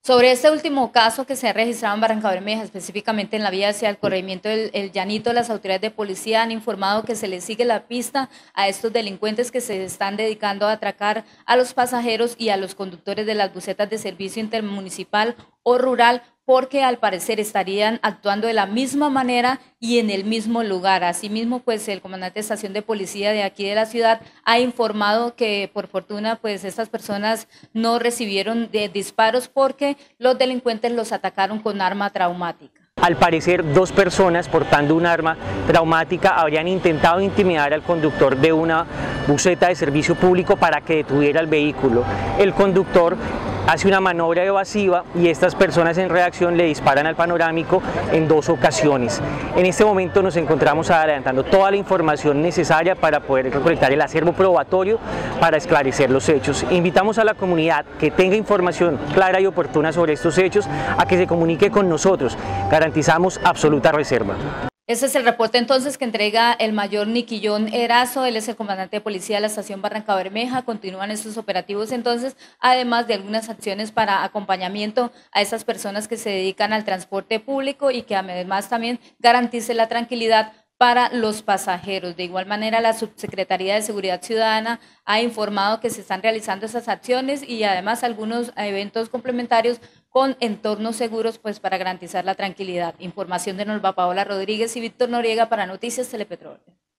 Sobre este último caso que se ha registrado en Barrancabermeja, específicamente en la vía hacia el corregimiento del El Llanito, las autoridades de policía han informado que se les sigue la pista a estos delincuentes que se están dedicando a atracar a los pasajeros y a los conductores de las busetas de servicio intermunicipal o rural, porque al parecer estarían actuando de la misma manera y en el mismo lugar. Asimismo, pues el comandante de estación de policía de aquí de la ciudad ha informado que por fortuna pues estas personas no recibieron disparos porque los delincuentes los atacaron con arma traumática. Al parecer, dos personas portando un arma traumática habrían intentado intimidar al conductor de una buseta de servicio público para que detuviera el vehículo. El conductor hace una maniobra evasiva y estas personas en reacción le disparan al panorámico en dos ocasiones. En este momento nos encontramos adelantando toda la información necesaria para poder recolectar el acervo probatorio para esclarecer los hechos. Invitamos a la comunidad que tenga información clara y oportuna sobre estos hechos a que se comunique con nosotros. Garantizamos absoluta reserva. Ese es el reporte entonces que entrega el mayor Niquillón Erazo. Él es el comandante de policía de la estación Barrancabermeja. Continúan estos operativos entonces, además de algunas acciones para acompañamiento a esas personas que se dedican al transporte público y que además también garantice la tranquilidad para los pasajeros. De igual manera, la Subsecretaría de Seguridad Ciudadana ha informado que se están realizando esas acciones y además algunos eventos complementarios con entornos seguros pues para garantizar la tranquilidad. Información de Norma Paola Rodríguez y Víctor Noriega para Noticias Telepetróleo.